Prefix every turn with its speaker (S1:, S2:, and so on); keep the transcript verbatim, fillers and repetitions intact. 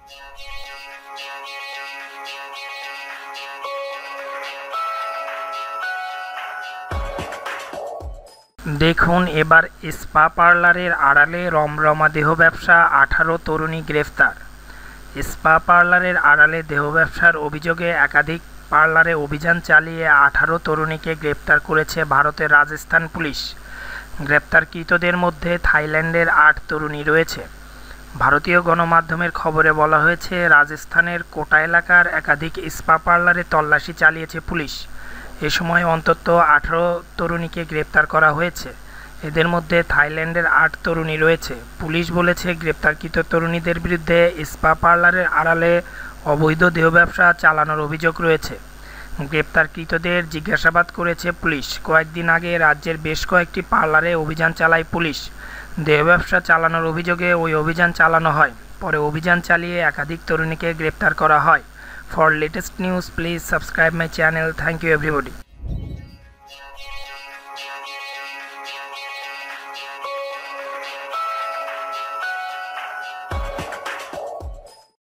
S1: দেখুন এবার স্পা পার্লারের আড়ালে রমরমা দেহ ব্যবসা, আঠারো তরুণী গ্রেফতার। স্পা পার্লারের আড়ালে দেহ ব্যবসার অভিযোগে একাধিক পার্লারে অভিযান চালিয়ে আঠারো তরুণীকে গ্রেপ্তার করেছে ভারতের রাজস্থান পুলিশ। গ্রেপ্তারকৃতদের মধ্যে থাইল্যান্ডের আট তরুণী রয়েছে। ভারতীয় গণমাধ্যমের খবরে বলা হয়েছে, রাজস্থানের কোটা এলাকার একাধিক স্পা পার্লারে তল্লাশি চালিয়েছে পুলিশ। এ সময় অন্তত আঠারো তরুণীকে গ্রেপ্তার করা হয়েছে। এদের মধ্যে থাইল্যান্ডের আট তরুণী রয়েছে। পুলিশ বলেছে, গ্রেপ্তারকৃত তরুণীদের বিরুদ্ধে স্পা পার্লারের আড়ালে অবৈধ দেহ ব্যবসা চালানোর অভিযোগ রয়েছে। গ্রেপ্তারকৃতদের জিজ্ঞাসাবাদ করেছে পুলিশ। কয়েকদিন আগে রাজ্যের বেশ কয়েকটি পার্লারে অভিযান চালায় পুলিশ। দেহ ব্যবসা চালানোর অভিযোগে ওই অভিযান চালানো হয়। পরে অভিযান চালিয়ে একাধিক তরুণীকে গ্রেপ্তার করা হয়। For latest news, please subscribe my channel. Thank you everybody.